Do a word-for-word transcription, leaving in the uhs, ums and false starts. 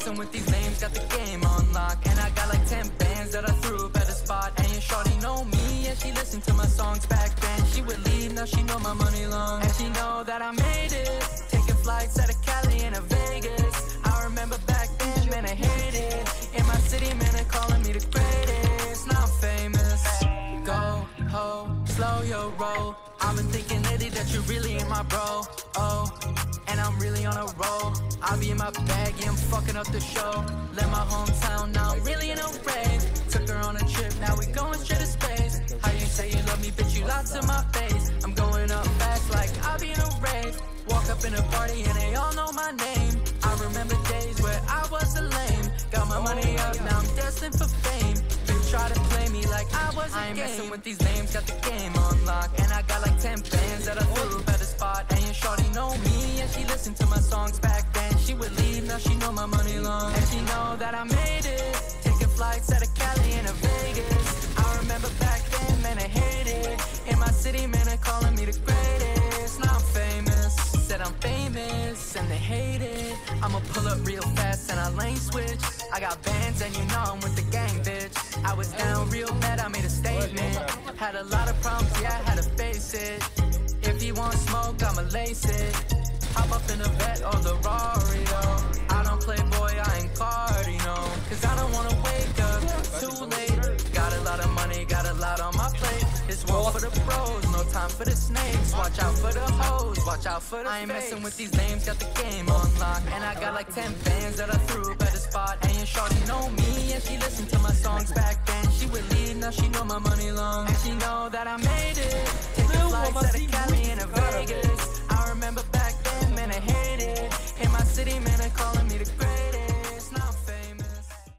messing with these names, got the game on lock. And I got like ten bands that I threw up at a spot. And your shorty know me, and she listened to my songs back then. She would leave, now she know my money long. And she know that I made it, taking flights out of Cali and to Vegas. I remember back then, man, I hated it. In my city, man, they calling me the greatest. Now I'm famous. Go, ho, slow your roll. I've been thinking lately that you really ain't my bro. Oh, and I'm really on a roll. I be in my bag, yeah, I'm fucking up the show. Left my hometown, now I'm really in a rave. Took her on a trip, now we going straight to space. How you say you love me, bitch, you lied to my face. I'm going up fast like I be in a rave. Walk up in a party and they all know my name. I remember days where I was a lame. Got my money up, now I'm destined for fame. They try to play me like I was a I ain't game. Messing with these names, got the game on lock. And I got like ten bands that I threw up at a spot. And your shorty know me, and she listened to my songs back then. She would leave, now she know my money long. And she know that I made it, taking flights out of Cali and to Vegas. I remember back then, man, I hated it. In my city, man, they calling me the greatest. Now I'm famous, said I'm famous, and they hate it. I'ma pull up real fast and I lane switch. I got bands and you know I'm with the gang, bitch. I was down real bad, I made a statement. Had a lot of problems, yeah, I had to face it. If you want smoke, I'ma lace it. Hop up in a vet or the Rari, though. I don't play boy, I ain't Cardi, no. Cause I don't wanna wake up too late. Got a lot of money, got a lot on my plate. It's one for the pros, no time for the snakes. Watch out for the hoes, watch out for the I ain't fakes. Messing with these names, got the game on lock. And I got like ten bands that I threw up at a spot. And your shorty know me, and she listened to my songs back then. She would leave, now she know my money long. And she know that I made it, taking flights out of Cali and a